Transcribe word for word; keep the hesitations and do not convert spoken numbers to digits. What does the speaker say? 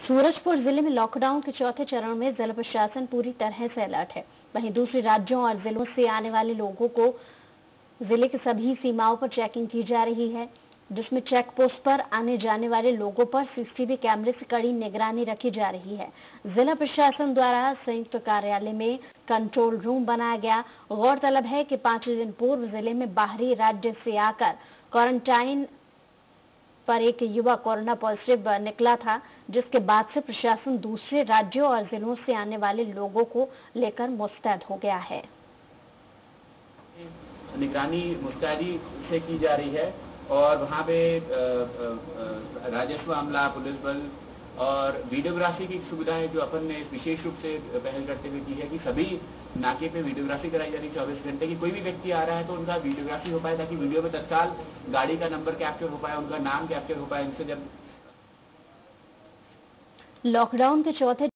सूरजपुर जिले में लॉकडाउन के चौथे चरण में जिला प्रशासन पूरी तरह से अलर्ट है। वहीं दूसरे राज्यों और जिलों से आने वाले लोगों को जिले की सभी सीमाओं पर चेकिंग की जा रही है, जिसमें चेक पोस्ट पर आने जाने वाले लोगों पर सीसीटीवी कैमरे से कड़ी निगरानी रखी जा रही है। जिला प्रशासन द्वारा संयुक्त कार्यालय में कंट्रोल रूम बनाया गया। गौरतलब है कि पांच दिन पूर्व जिले में बाहरी राज्य से आकर क्वारंटाइन पर एक युवक कोरोना पॉजिटिव निकला था, जिसके बाद से प्रशासन दूसरे राज्यों और जिलों से आने वाले लोगों को लेकर मुस्तैद हो गया है। निगरानी मुस्तैदी से की जा रही है और वहाँ पे राजस्व अमला, पुलिस बल और वीडियोग्राफी की सुविधाएं जो अपन ने विशेष रूप से पहल करते हुए की है कि सभी नाके पे वीडियोग्राफी कराई जा रही है चौबीस घंटे की। कोई भी व्यक्ति आ रहा है तो उनका वीडियोग्राफी हो पाए ताकि वीडियो में तत्काल गाड़ी का नंबर कैप्चर हो पाए, उनका नाम कैप्चर हो पाए। उनसे जब लॉकडाउन के चौथे